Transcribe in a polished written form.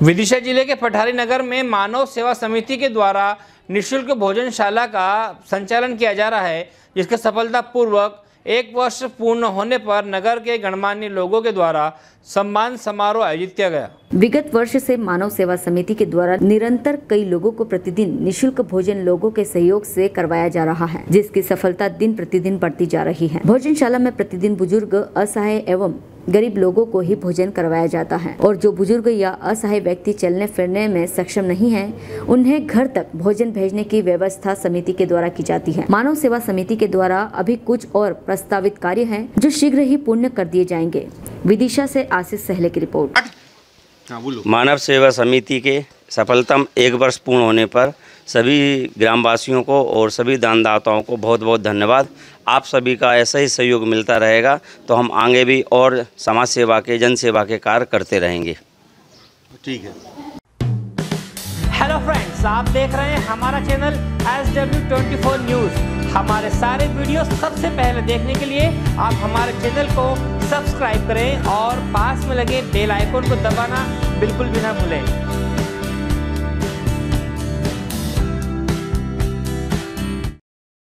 विदिशा जिले के पठारी नगर में मानव सेवा समिति के द्वारा निःशुल्क भोजनशाला का संचालन किया जा रहा है, जिसके सफलतापूर्वक 1 वर्ष पूर्ण होने पर नगर के गणमान्य लोगों के द्वारा सम्मान समारोह आयोजित किया गया। विगत वर्ष से मानव सेवा समिति के द्वारा निरंतर कई लोगों को प्रतिदिन निःशुल्क भोजन लोगों के सहयोग से करवाया जा रहा है, जिसकी सफलता दिन प्रतिदिन बढ़ती जा रही है। भोजनशाला में प्रतिदिन बुजुर्ग, असहाय एवं गरीब लोगों को ही भोजन करवाया जाता है और जो बुजुर्ग या असहाय व्यक्ति चलने फिरने में सक्षम नहीं है, उन्हें घर तक भोजन भेजने की व्यवस्था समिति के द्वारा की जाती है। मानव सेवा समिति के द्वारा अभी कुछ और प्रस्तावित कार्य हैं, जो शीघ्र ही पूर्ण कर दिए जाएंगे। विदिशा से आशीष सहले की रिपोर्ट। मानव सेवा समिति के सफलतम 1 वर्ष पूर्ण होने पर सभी ग्रामवासियों को और सभी दानदाताओं को बहुत बहुत धन्यवाद। आप सभी का ऐसा ही सहयोग मिलता रहेगा तो हम आगे भी और समाज सेवा के, जन सेवा के कार्य करते रहेंगे। ठीक है। हेलो फ्रेंड्स, आप देख रहे हैं हमारा चैनल SW24 न्यूज़। हमारे सारे वीडियो सबसे पहले देखने के लिए आप हमारे चैनल को सब्सक्राइब करें और पास में लगे बेल आइकन को दबाना बिल्कुल भी ना भूलें।